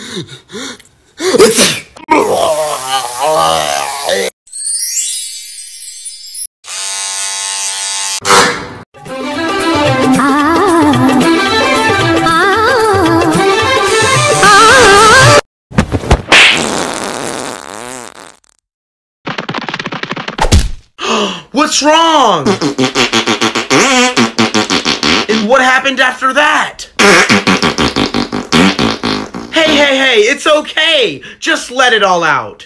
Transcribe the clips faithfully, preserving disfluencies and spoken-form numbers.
What's wrong? And what happened after that? Hey, hey, hey, it's okay. Just let it all out.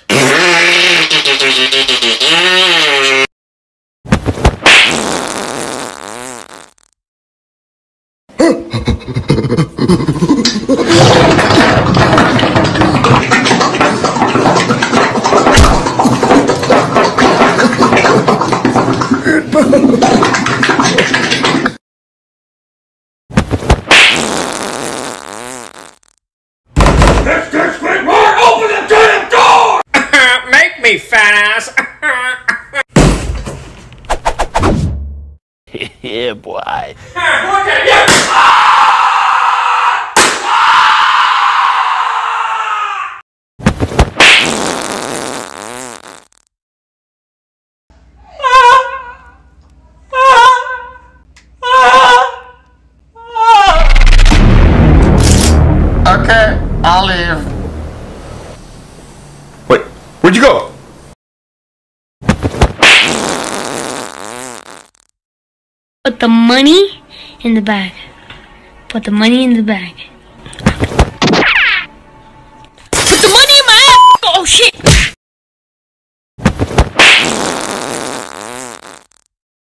Make me fast. Yeah, boy. Okay, I'll leave. Wait, where'd you go? Put the money in the bag. Put the money in the bag. Put the money in my ass! Oh shit!